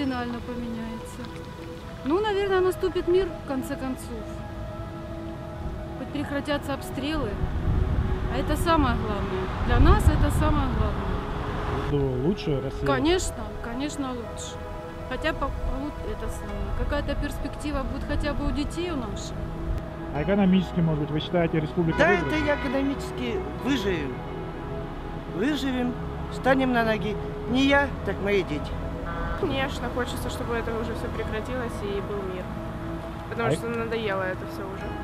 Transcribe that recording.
кардинально поменяется. Ну, наверное, наступит мир в конце концов. Хоть прекратятся обстрелы. А это самое главное. Для нас это самое главное. Лучше Россия? Конечно, конечно лучше. Хотя бы это самое. Какая-то перспектива будет хотя бы у детей у наших. А экономически, может быть, вы считаете, республика Да, выиграет? это экономически выживем. Выживем, встанем на ноги. Не я, так мои дети. Конечно, хочется, чтобы это уже все прекратилось и был мир. Потому что надоело это все уже.